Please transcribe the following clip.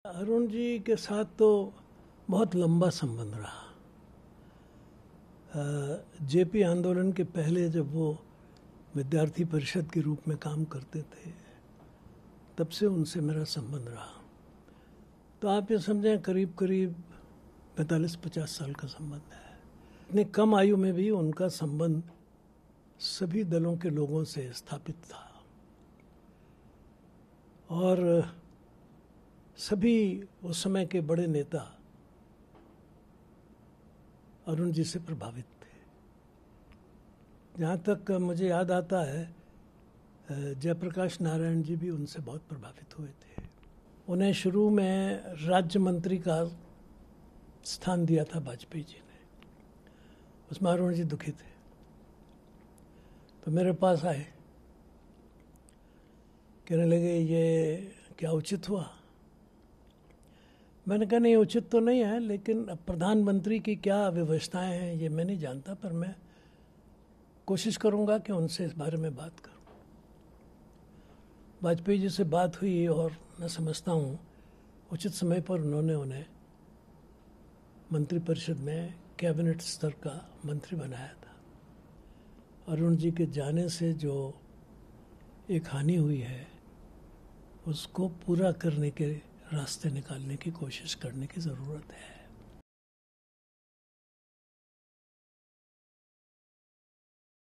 अरुण जी के साथ तो बहुत लंबा संबंध रहा। जेपी आंदोलन के पहले जब वो विद्यार्थी परिषद के रूप में काम करते थे, तब से उनसे मेरा संबंध रहा। तो आप ये समझें करीब करीब 45-50 साल का संबंध है। इतने कम आयु में भी उनका संबंध सभी दलों के लोगों से स्थापित था और सभी उस समय के बड़े नेता अरुण जी से प्रभावित थे। जहाँ तक मुझे याद आता है, जयप्रकाश नारायण जी भी उनसे बहुत प्रभावित हुए थे। उन्हें शुरू में राज्य मंत्री का स्थान दिया था वाजपेयी जी ने, उसमें अरुण जी दुखी थे, तो मेरे पास आए, कहने लगे ये क्या उचित हुआ। मैंने कहा नहीं, उचित तो नहीं है, लेकिन प्रधानमंत्री की क्या व्यवस्थाएं हैं ये मैं नहीं जानता, पर मैं कोशिश करूंगा कि उनसे इस बारे में बात करूं। वाजपेयी जी से बात हुई और मैं समझता हूँ उचित समय पर उन्होंने उन्हें मंत्रिपरिषद में कैबिनेट स्तर का मंत्री बनाया था। अरुण जी के जाने से जो एक हानि हुई है, उसको पूरा करने के रास्ते निकालने की कोशिश करने की ज़रूरत है।